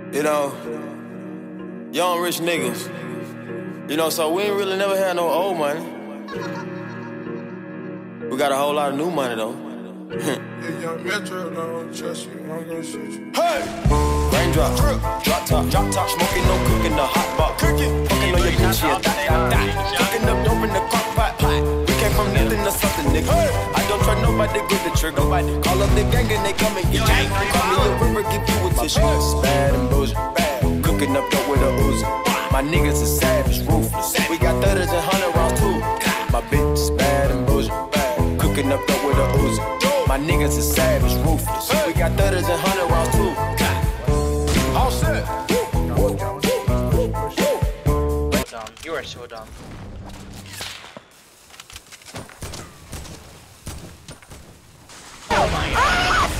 You know, young rich niggas. You know, so we ain't really never had no old money. We got a whole lot of new money though. Young Metro don't trust you, I'm gonna shoot you. Hey! Raindrop, drop top, smoking, no cooking, the hot pot. Fucking on your bitch, yeah, die. Cooking up dope in the crock pot. We came from nothing to something, nigga. I don't try nobody, get the trigger. Call up the gang and they come and get you. Call me a river, give you a tissue. Bad and Boujee, cooking up dope with a Uzi. My niggas is savage, ruthless. We got 30s and 100 rounds too. My bitch is bad and Boujee, cooking up dope with a Uzi. My niggas is savage, ruthless. We got 30s and 100 rounds too. All set. Dumb. You are so dumb. Oh my god.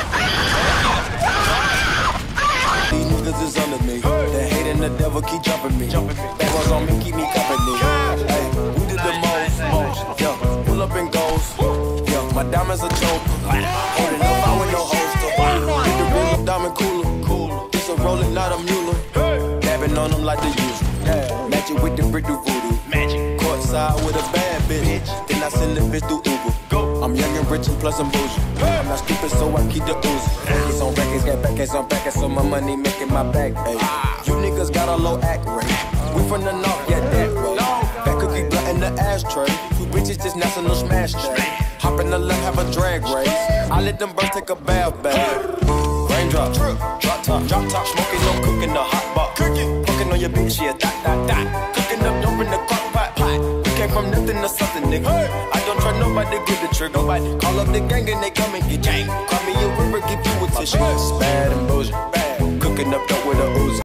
These niggas is under me. The hate and the devil keep jumping me. That was on me, keep me company. Hey, we did the most. Yeah, pull up and goes. Yeah, my diamonds are choke. Holding up, I with no holster. Get the real up, diamond cooler. It's a rolling, not a mule. Dabbing on them like the usual. Match it with the brick do voodoo. Courtside with a bad bitch. Then I send the bitch through Uber. I'm young and rich and plus I'm bougie. I'm not stupid, so I keep the Uzi. It's on records, got backers on backers, so my money making my back. Ay. You niggas got a low act rate. We from the north, yeah, that way. Fat cookie blunt in the ashtray. Two bitches just national smash that. Hop in the left, have a drag race. I let them birds take a bath. Raindrop, drop top, smoking, no cooking, the hot pot. Fucking on your bitch, yeah, die. Cooking up dope in the crock pot. We came from nothing to something, nigga. I don't try nobody, get the trigger. Call up the gang and they come and get you. Call me a river, give you a tissue. Bad and Boujee, cooking up dope with a Uzi.